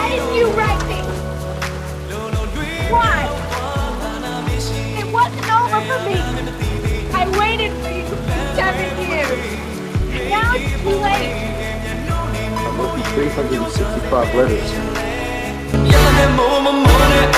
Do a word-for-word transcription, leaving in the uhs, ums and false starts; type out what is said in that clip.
Why didn't you write me? Why? It wasn't over for me. I waited for you for seven years. Now it's too late. I wrote you three hundred sixty-five letters.